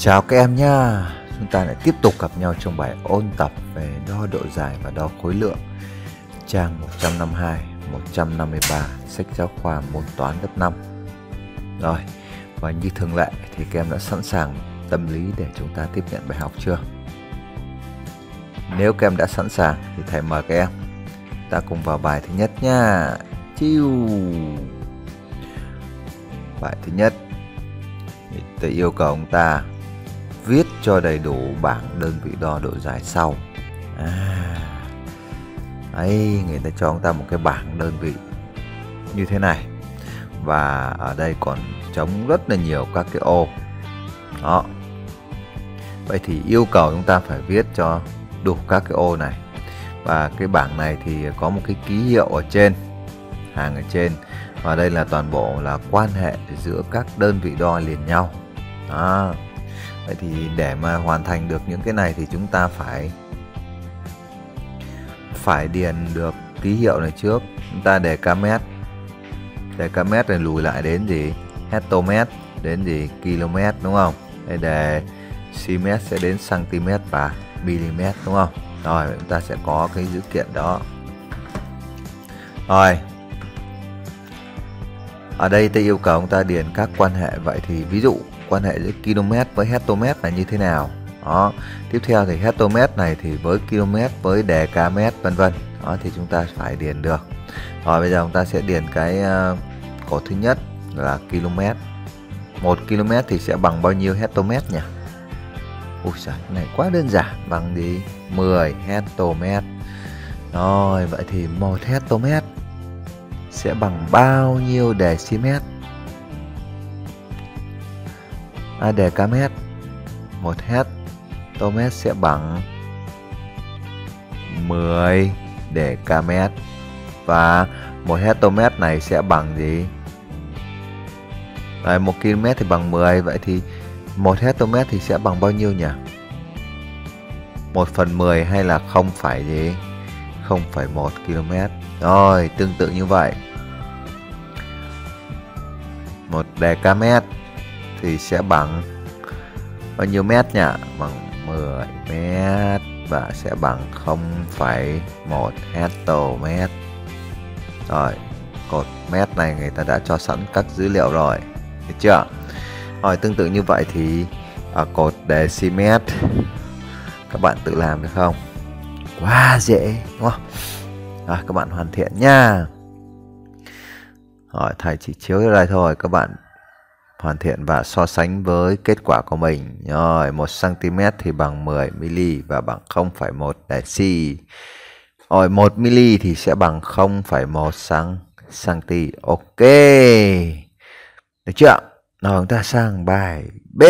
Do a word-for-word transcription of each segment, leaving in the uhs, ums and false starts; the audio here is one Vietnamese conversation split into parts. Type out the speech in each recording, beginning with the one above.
Chào các em nhá. Chúng ta lại tiếp tục gặp nhau trong bài ôn tập về đo độ dài và đo khối lượng, trang một trăm năm mươi hai, một trăm năm mươi ba, sách giáo khoa môn toán lớp năm. Rồi, và như thường lệ thì các em đã sẵn sàng tâm lý để chúng ta tiếp nhận bài học chưa? Nếu các em đã sẵn sàng thì thầy mời các em ta cùng vào bài thứ nhất nha. Chiu. Bài thứ nhất thì thầy yêu cầu ông ta viết cho đầy đủ bảng đơn vị đo độ dài sau. À, đấy, người ta cho ông ta một cái bảng đơn vị như thế này, và ở đây còn trống rất là nhiều các cái ô. Đó. Vậy thì yêu cầu chúng ta phải viết cho đủ các cái ô này. Và cái bảng này thì có một cái ký hiệu ở trên, hàng ở trên. Và đây là toàn bộ là quan hệ giữa các đơn vị đo liền nhau. Đó. Vậy thì để mà hoàn thành được những cái này thì chúng ta phải phải điền được ký hiệu này trước. Chúng ta đề km, đề km này lùi lại đến gì? Hectomet, đến gì? Km, đúng không? Đây đề simet sẽ đến cm và mm, đúng không? Rồi chúng ta sẽ có cái dữ kiện đó. Rồi, ở đây tôi yêu cầu chúng ta điền các quan hệ. Vậy thì ví dụ quan hệ giữa km với hectomet là như thế nào? Đó. Tiếp theo thì hectomet này thì với km với dkm vân vân. Đó thì chúng ta phải điền được. Rồi bây giờ chúng ta sẽ điền cái uh, cột thứ nhất là km. một km thì sẽ bằng bao nhiêu hectomet nhỉ? Ui giời, cái này quá đơn giản, bằng gì? mười hectomet. Rồi, vậy thì một hectomet sẽ bằng bao nhiêu decimet? À, dkm. Một hectomet sẽ bằng mười dkm. Và một hectomet này sẽ bằng gì? Đấy, một km thì bằng mười. Vậy thì một hectomet thì sẽ bằng bao nhiêu nhỉ? một phần mười hay là không phải gì? không phẩy một km. Rồi, tương tự như vậy. một dkm thì sẽ bằng bao nhiêu mét nhỉ? Bằng mười mét và sẽ bằng không phẩy một hectomet. Rồi, cột mét này người ta đã cho sẵn các dữ liệu rồi, được chưa? Rồi, tương tự như vậy thì ở cột decimet các bạn tự làm được không? Quá dễ, đúng không? Rồi, các bạn hoàn thiện nha. Rồi, thầy chỉ chiếu ra đây thôi, các bạn hoàn thiện và so sánh với kết quả của mình. Rồi, một cm thì bằng mười mi-li và bằng không phẩy một deci. Rồi, một mi-li thì sẽ bằng không phẩy một cm. Ok. Được chưa? Rồi, chúng ta sang bài B.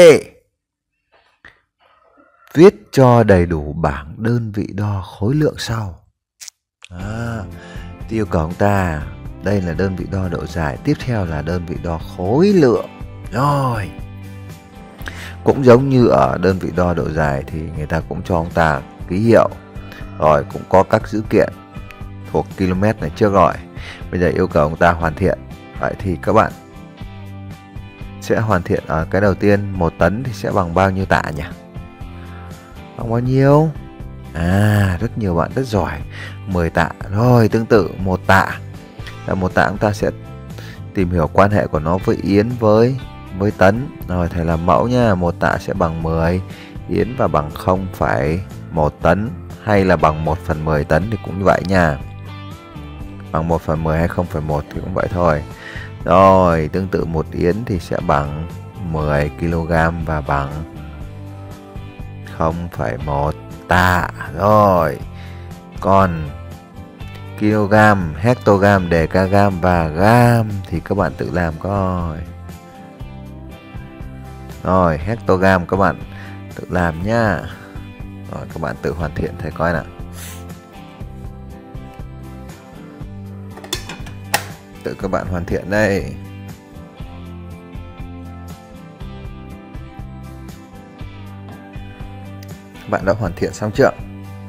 Viết cho đầy đủ bảng đơn vị đo khối lượng sau. À, yêu cầu chúng ta, đây là đơn vị đo độ dài, tiếp theo là đơn vị đo khối lượng. Rồi, cũng giống như ở đơn vị đo độ dài thì người ta cũng cho chúng ta ký hiệu. Rồi, cũng có các dữ kiện thuộc km này trước rồi. Bây giờ yêu cầu chúng ta hoàn thiện. Vậy thì các bạn sẽ hoàn thiện ở cái đầu tiên. Một tấn thì sẽ bằng bao nhiêu tạ nhỉ? Bằng bao nhiêu? À, rất nhiều bạn rất giỏi. mười tạ. Rồi, tương tự một tạ. Là một tạ chúng ta sẽ tìm hiểu quan hệ của nó với yến với với tấn. Rồi, thầy làm mẫu nha. Một tạ sẽ bằng mười yến và bằng không phẩy một tấn, hay là bằng một phần mười tấn thì cũng như vậy nha. Bằng một phần mười hay không phẩy một thì cũng vậy thôi. Rồi, tương tự một yến thì sẽ bằng mười ki lô gam và bằng không phẩy một tạ. Rồi, còn kg, hectogam, dekagam và gam thì các bạn tự làm coi. Rồi, hectogam các bạn tự làm nhá. Rồi, các bạn tự hoàn thiện thầy coi nào. Tự các bạn hoàn thiện đây. Bạn đã hoàn thiện xong chưa?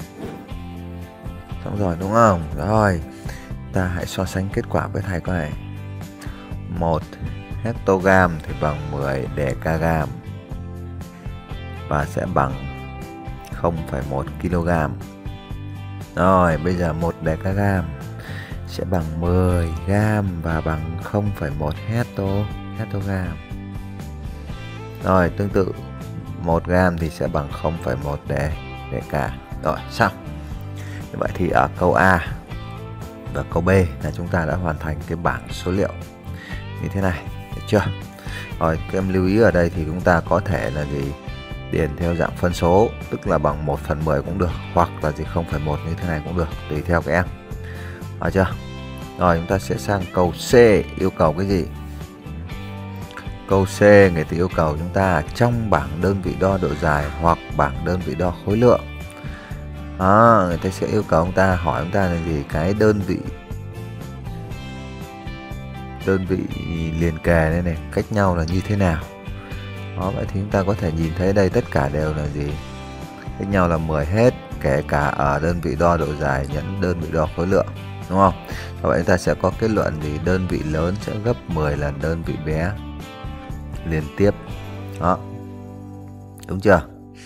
Xong rồi đúng không? Rồi, ta hãy so sánh kết quả với thầy coi này. Một hectogam thì bằng mười dekagam. và sẽ bằng không phẩy một ki lô gam. Rồi bây giờ một decagram sẽ bằng mười gam và bằng không phẩy một hecto hectogam. Rồi tương tự một gam thì sẽ bằng không phẩy một đề deca. Rồi xong. Như vậy thì ở câu A và câu B là chúng ta đã hoàn thành cái bảng số liệu như thế này, được chưa? Rồi các em lưu ý ở đây thì chúng ta có thể là gì điền theo dạng phân số, tức là bằng một phần mười cũng được, hoặc là gì không phẩy một như thế này cũng được, tùy theo các em. Được chưa? Rồi chúng ta sẽ sang câu C, yêu cầu cái gì? Câu C người ta yêu cầu chúng ta trong bảng đơn vị đo độ dài hoặc bảng đơn vị đo khối lượng. Đó, người ta sẽ yêu cầu chúng ta hỏi chúng ta là gì? Cái đơn vị đơn vị liền kề này này cách nhau là như thế nào? Đó, vậy thì chúng ta có thể nhìn thấy đây tất cả đều là gì? Cách nhau là mười hết, kể cả ở đơn vị đo độ dài nhẫn đơn vị đo khối lượng, đúng không? Và vậy chúng ta sẽ có kết luận gì? Đơn vị lớn sẽ gấp mười lần đơn vị bé liên tiếp. Đó. Đúng chưa?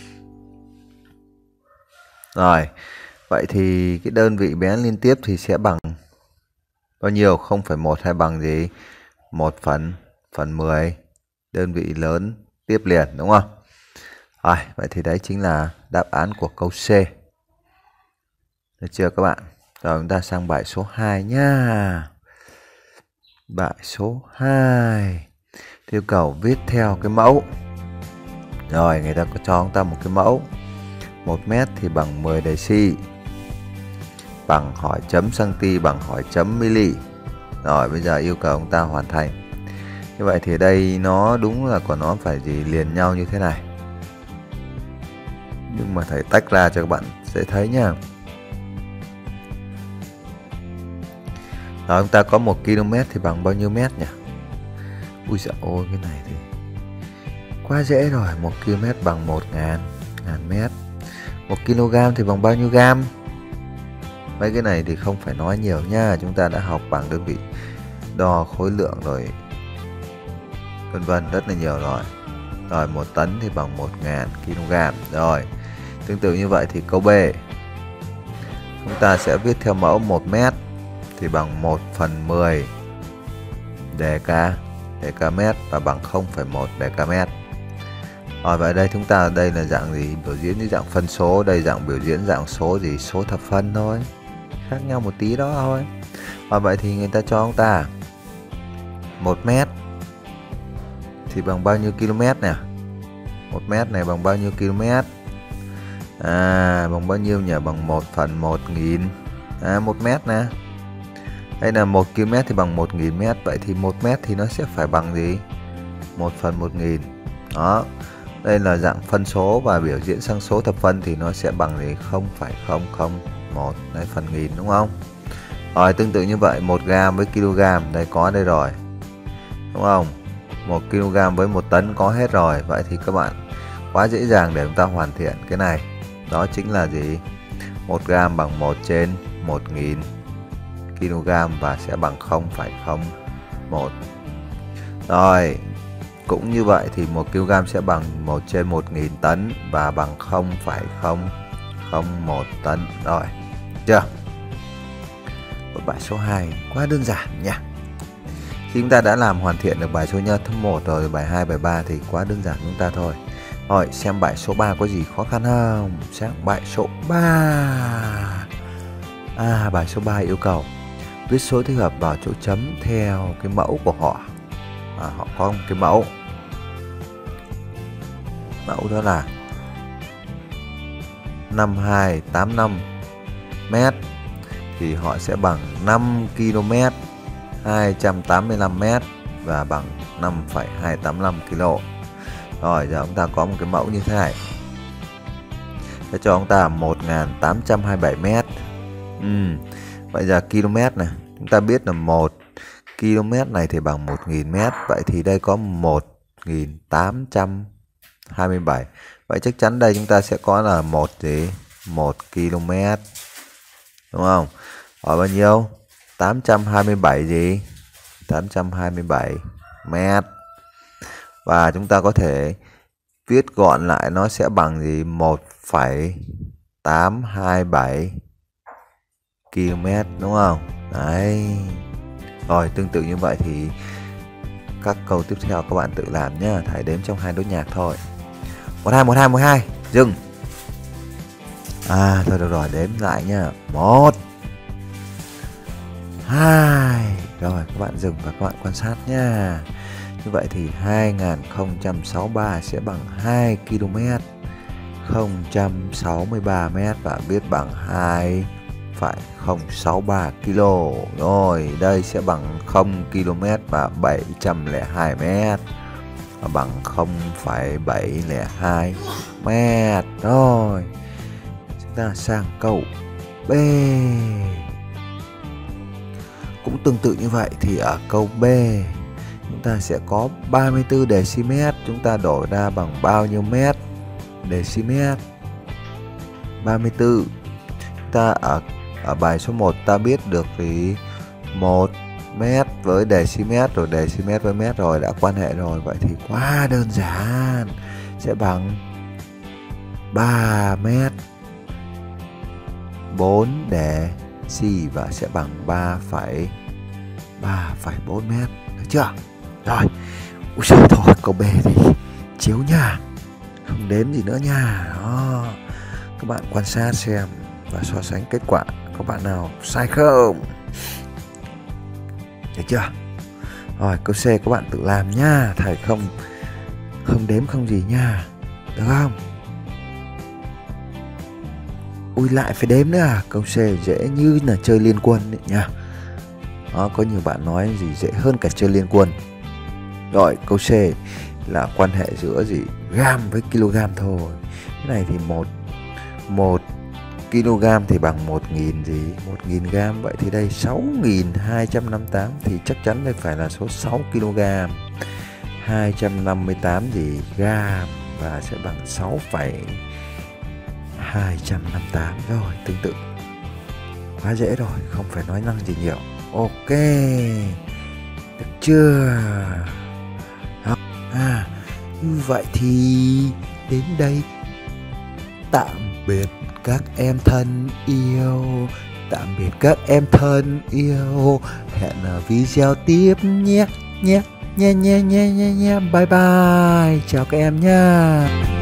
Rồi, vậy thì cái đơn vị bé liên tiếp thì sẽ bằng bao nhiêu? không phẩy một hay bằng gì? một phần phần mười đơn vị lớn tiếp liền, đúng không? Rồi, vậy thì đấy chính là đáp án của câu C. Được chưa các bạn? Rồi chúng ta sang bài số hai nhá. Bài số hai. Yêu cầu viết theo cái mẫu. Rồi, người ta có cho chúng ta một cái mẫu. một mét thì bằng mười deci. Bằng hỏi chấm cm bằng hỏi chấm mili. Rồi bây giờ yêu cầu chúng ta hoàn thành. Như vậy thì đây nó đúng là của nó phải gì liền nhau như thế này. Nhưng mà thầy tách ra cho các bạn dễ thấy nhá. Rồi chúng ta có một ki lô mét thì bằng bao nhiêu mét nhỉ? Ui dồi ôi, cái này thì quá dễ rồi. Một ki lô mét bằng một ngàn ngàn mét. Một kg thì bằng bao nhiêu gam? Mấy cái này thì không phải nói nhiều nha, chúng ta đã học bảng đơn vị đo khối lượng rồi, vân vân, rất là nhiều rồi. Rồi một tấn thì bằng một nghìn kg. Rồi tương tự như vậy thì câu B chúng ta sẽ viết theo mẫu một mét thì bằng một phần mười deca decamet và bằng không phẩy một decamet. Rồi vậy đây chúng ta ở đây là dạng gì? Biểu diễn như dạng phân số, đây dạng biểu diễn dạng số gì? Số thập phân thôi, khác nhau một tí đó thôi. Và vậy thì người ta cho chúng ta một mét thì bằng bao nhiêu km nè? một mét này bằng bao nhiêu km? À, bằng bao nhiêu nhỉ? Bằng một phần một nghìn. À, một mét nè. Đây là một km thì bằng một nghìn mét. Vậy thì một mét thì nó sẽ phải bằng gì? một phần một nghìn. Đó. Đây là dạng phân số và biểu diễn sang số thập phân thì nó sẽ bằng gì? không phẩy không không một đấy, phần nghìn, đúng không? Rồi tương tự như vậy, một gam với kg, đây có đây rồi, đúng không? một kg với một tấn có hết rồi. Vậy thì các bạn quá dễ dàng để chúng ta hoàn thiện cái này. Đó chính là gì? một gam bằng một trên một nghìn kg và sẽ bằng không phẩy không một. Rồi cũng như vậy thì một kg sẽ bằng một trên một nghìn tấn và bằng không phẩy không không một tấn. Rồi, chưa? Một bài số hai quá đơn giản nha. Khi chúng ta đã làm hoàn thiện được bài số nhất thứ một rồi, bài hai, bài ba thì quá đơn giản chúng ta thôi. Rồi, xem bài số ba có gì khó khăn không? Sang bài số ba. À, bài số ba yêu cầu viết số thích hợp vào chỗ chấm theo cái mẫu của họ. À, họ có một cái mẫu. Mẫu đó là năm hai tám năm mét thì họ sẽ bằng năm km hai trăm tám mươi lăm mét và bằng năm phẩy hai tám lăm kg. Rồi giờ chúng ta có một cái mẫu như thế này. Sẽ cho chúng ta một nghìn tám trăm hai mươi bảy mét. Ừ. Vậy giờ km này, chúng ta biết là một km này thì bằng một nghìn mét. Vậy thì đây có một nghìn tám trăm hai mươi bảy. Vậy chắc chắn đây chúng ta sẽ có là một gì? một km. Đúng không? Hỏi bao nhiêu? tám trăm hai mươi bảy gì? tám trăm hai mươi bảy mét. Và chúng ta có thể viết gọn lại nó sẽ bằng gì? một phẩy tám hai bảy ki lô mét đúng không? Đấy. Rồi tương tự như vậy thì các câu tiếp theo các bạn tự làm nhá, thầy đếm trong hai đốt nhạc thôi. một hai một hai một hai dừng. À thôi được rồi, đếm lại nhá. một hai. Rồi các bạn dừng và các bạn quan sát nhá. Như vậy thì hai nghìn không trăm sáu mươi ba sẽ bằng hai ki lô mét không trăm sáu mươi ba mét và viết bằng hai phẩy không sáu ba ki lô. Rồi đây sẽ bằng không ki lô mét và bảy trăm lẻ hai mét và bằng không phẩy bảy không hai mét. Rồi chúng ta sang câu B. Cũng tương tự như vậy thì ở câu B chúng ta sẽ có ba mươi tư decimet, chúng ta đổi ra bằng bao nhiêu mét? Decimet ba mươi tư. Chúng ta ở ở bài số một ta biết được thì một mét với decimet rồi, decimet với mét rồi, đã quan hệ rồi. Vậy thì quá đơn giản, sẽ bằng ba mét bốn deci và sẽ bằng ba phẩy bốn mét. Được chưa? Rồi. Ui trời, thôi câu B thì chiếu nha, không đếm gì nữa nha. Đó. Các bạn quan sát xem và so sánh kết quả có bạn nào sai không. Được chưa? Rồi câu C các bạn tự làm nha, thầy không không đếm không gì nha, được không? Ui lại phải đếm nữa à? Câu C dễ như là chơi liên quân đấy nha. Đó, có nhiều bạn nói gì dễ hơn cả chơi liên quân. Rồi câu C là quan hệ giữa gì? Gam với kg thôi. Cái này thì một một kg thì bằng một nghìn gì? một nghìn gam. Vậy thì đây sáu nghìn hai trăm năm mươi tám thì chắc chắn đây phải là số sáu ki lô gam. hai trăm năm mươi tám gì? Gam và sẽ bằng sáu phẩy hai trăm năm mươi tám. Rồi tương tự. Quá dễ rồi, không phải nói năng gì nhiều. Ok. Được chưa? Đó. À, như vậy thì đến đây tạm biệt các em thân yêu. Tạm biệt các em thân yêu. Hẹn ở video tiếp nhé. Nhé. Nhé nhé nhé nhé nhé. Bye bye. Chào các em nha.